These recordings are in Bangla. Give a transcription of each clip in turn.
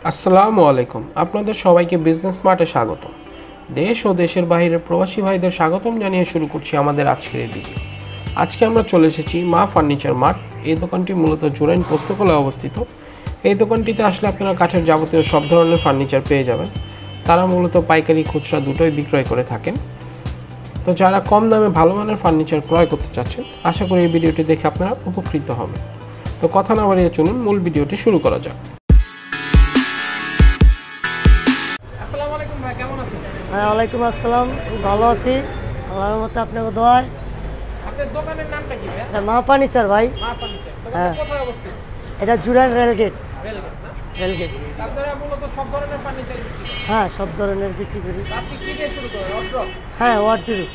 আসসালামু আলাইকুম, আপনাদের সবাইকে বিজনেস মার্টে স্বাগতম। দেশ ও দেশের বাইরের প্রবাসী ভাইদের স্বাগতম জানিয়ে শুরু করছি আমাদের আজকের এই ভিডিও। আজকে আমরা চলে এসেছি মা ফার্নিচার মার্ট। এই দোকানটি মূলত জুরাইন পোস্তকলায় অবস্থিত। এই দোকানটিতে আসলে আপনারা কাঠের যাবতীয় সব ধরনের ফার্নিচার পেয়ে যাবেন। তারা মূলত পাইকারি খুচরা দুটোই বিক্রয় করে থাকেন। তো যারা কম দামে ভালো মানের ফার্নিচার ক্রয় করতে চাচ্ছেন, আশা করি এই ভিডিওটি দেখে আপনারা উপকৃত হবেন। তো কথা না বাড়িয়ে চলুন মূল ভিডিওটি শুরু করা যাক। ওয়ালাইকুম আসসালাম, ভালো আছি আল্লাহর মতে, আপনাকে দোয়ায়। আপনার দোকানের নামটা কি ভাই? এটা মা ফার্নিচার ভাই। মা ফার্নিচার। হ্যাঁ, কোথায় অবস্থিত? এটা জুরাইন রেলগেট। রেলগেট। আপনারা মূলত সব ধরনের ফার্নিচার বিক্রি করেন? হ্যাঁ, সব ধরনের বিক্রি করি। আপনি কি দিয়ে শুরু করেন? অর্ড্রপ? হ্যাঁ, ওয়ার্ডরোব।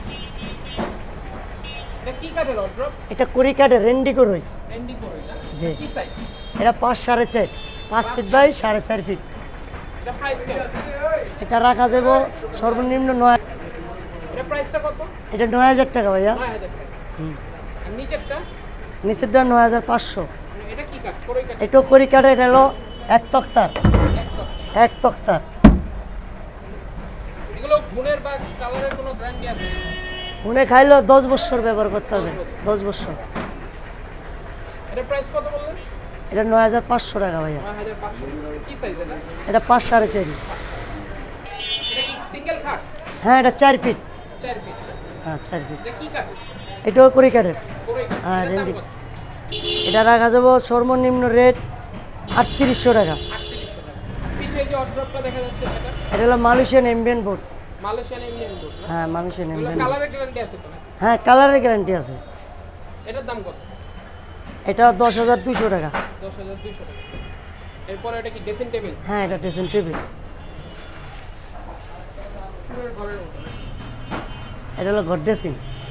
এটা কি কাঠের অর্ড্রপ? এটা কুড়ি কাঠের রেন্ডি করই। রেন্ডি করই না? জি। কি সাইজ? এটা 5 4.5 5 ফিট বাই 4.5 ফিট। এটা প্রাইস কেমন? এটা রাখা যাবে সর্বনিম্ন 9। এটা প্রাইসটা কত? এটা 9000 টাকা ভাইয়া। 9000 টাকা। আর নিচেরটা? নিচেরটা 9500। এটা কি কাঠ? করই কাঠ? এটা কুড়ি কাঠের, এটা হলো এক তক্তার। এক তক্তার। এগুলো গুণের বা কালারের কোনো গ্যারান্টি আছে? উনি খাইলেও 10 বছর ব্যবহার করতে হবে। 10 বছর। এটা প্রাইস কত বললেন? এটা 9500 টাকা ভাইয়া। 9500। কি সাইজ এটা? এটা 5 4.5। এটা কি সিঙ্গেল খাট? হ্যাঁ, এটা 4 ফিট। 4 ফিট। হ্যাঁ, 4 ফিট। এটা কি কাঠ? এটাও কুড়ি কাঠের। করই কাঠ। হ্যাঁ, এটার দাম রেন্ডি। কত? এটা রাখা যাবো সর্বনিম্ন রেট 3800 টাকা। 3800 টাকা। পিছে যে অর্ড্রপটা দেখা যাচ্ছে সেটা? এটা হলো Malaysian MBN board. Malaysian Indian board না? হ্যাঁ, মালয়েশিয়ান এগুলো এমবিএন। কালারের গ্যারান্টি আছে তো? হ্যাঁ, কালারের গ্যারান্টি আছে। এটার দাম কত? এটা 10200 টাকা। 10200 টাকা। এরপর এটা কি ড্রেসিং টেবিল? হ্যাঁ, এটা ড্রেসিং টেবিল। ঘরের মতো। এটা হলো ঘর ড্রেসিং।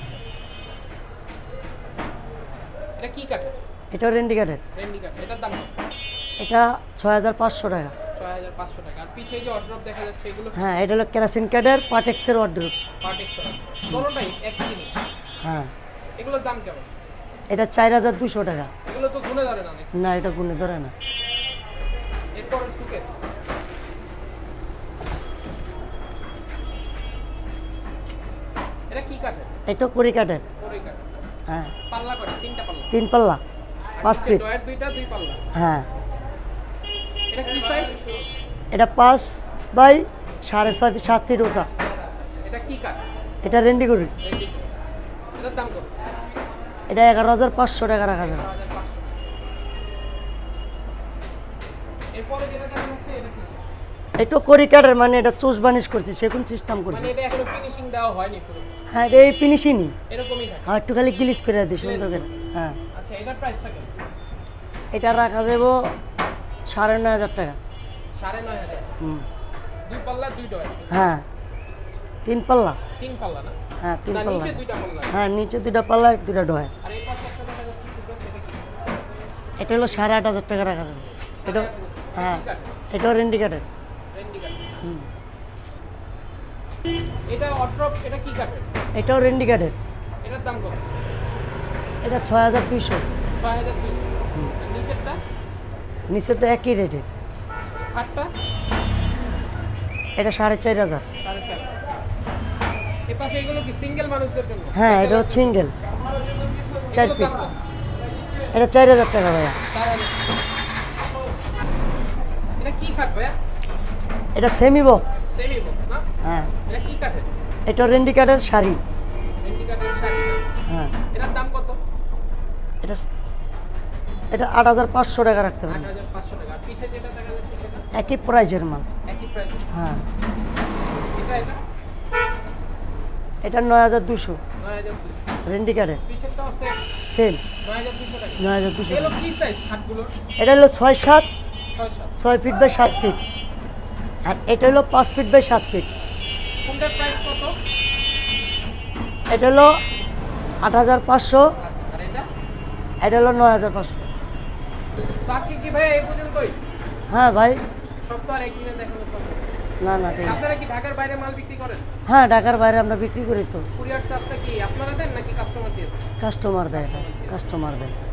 এটা কি কাঠের? এটাও রেন্ডি কাঠের। রেন্ডি কাঠ। এটার দাম কত? এটা 6500 টাকা। 6500 টাকা। আর পিছে যে অর্ড্রপ দেখা যাচ্ছে এগুলো? হ্যাঁ, এটা হলো কেরাসিন কাঠের পাটেক্সের ওয়ার্ডরোব। পার্টেক্স। কোনোটাই একই জিনিস? হ্যাঁ। এগুলোর দাম কেমন? এটা 4200 টাকা। এগুলো তো গুণে ধরে না নাকি? না, এটা গুণে ধরে না। এরপর সুকেস। এটা কি কাঠের? এটা কুড়ি কাঠের। করই কাঠ। হ্যাঁ। পাল্লা কত? তিনটা পাল্লা? 3 পাল্লা 5 ফিট। ডয়ের দুইটা, দুই পাল্লা। হ্যাঁ। এটা কি সাইজ? এটা 5 বাই 6.5 ফিট, 7 ফিট ওসা। এটা কি কাঠ? এটা রেন্ডি করি। রেন্ডি কাঠ। এটার দাম কত? এটা 11500 টাকা রাখা যাবে। 11500। এরপরে যেটা দেখা যাচ্ছে এটা কি? এটা করি কাঠের, মানে এটা চুষ বানিশ করছি, সেগুন সিস্টেম করছি। মানে এটা এখনো ফিনিশিং দেওয়া হয়নি পুরো? হ্যাঁ, এটা এই ফিনিশিংই। এরকমই থাকে? হ্যাঁ, একটু খালি গ্লিস করে দিই সুন্দর করে। হ্যাঁ। আচ্ছা, এটার প্রাইসটা কেমন? এটা রাখা যাবে 9500 টাকা। 9500। হুম। দুই পাল্লা, দুই ডয়? হ্যাঁ, 3 পাল্লা। তিন পাল্লা না? হ্যাঁ, 3 না, পাল্লা। নিচে দুইটা পাল্লা? হ্যাঁ, নিচে 2টা পাল্লা, 2টা ডয়। আর এই পাশে একটা দেখা যাচ্ছে সুকেস, এটা কি? এটা হলো 8500 টাকা রাখা যাবে। এটা হ্যাঁ, এটাও রেন্ডি কাঠের। রেন্ডি কাঠ। হুম। এটা অর্ড্রপ, এটা কি কাঠের? এটাও রেন্ডি কাঠের। এটার দাম কত? এটা 6200। 6200। আর নিচেরটা? নিচেরটা একই রেটের। খাটটা? এটা 4500। 4.5। এই পাশে এগুলো কি সিঙ্গেল মানুষদের জন্য? হ্যাঁ, এটা সিঙ্গেল 4 এগুলোর ফিট। দাম কত? এটা 4000 টাকা ভাইয়া। 4000। এটা কি খাট ভাইয়া? এটা সেমি বক্স। সেমি বক্স না? হ্যাঁ। এটা কি কাঠের? এটা রেন্ডি কাঠের শাড়ি। রেন্ডি কাঠের শাড়ি না? হ্যাঁ। এটার দাম কত? এটা 8500 টাকা রাখতে পারেন। 8500 টাকা। আর পিছে যেটা দেখা যাচ্ছে সেটা? একই প্রাইজের মাল। একই প্রাইস? হ্যাঁ। এটা? এটা 9200। 9200। রেন্ডি কাঠের। পিছেরটাও সেম 9200 টাকা। 9200। এগুলো কি সাইজ খাটগুলোর? এটা হলো 6-7, 6-7। 6 ফিট বাই 7 ফিট। আর এটা হলো 5 ফিট বাই 7 ফিট। কোনটার প্রাইস কত? এটা হলো 8500। আচ্ছা, আর এটা? এটা হলো 9500। বাকি কি ভাই এই পর্যন্তই? হ্যাঁ ভাই। সব তো আর একদিনে দেখানো সম্ভব না না, ঠিক আছে। আপনারা কি ঢাকার বাইরে মাল বিক্রি করেন? হ্যাঁ, ঢাকার বাইরে আমরা বিক্রি করি তো। কুরিয়ার চার্জটা কি আপনারা দেন নাকি কাস্টমার দিয়ে দেন? কাস্টমার দেয়, এটা কাস্টমার দেয়।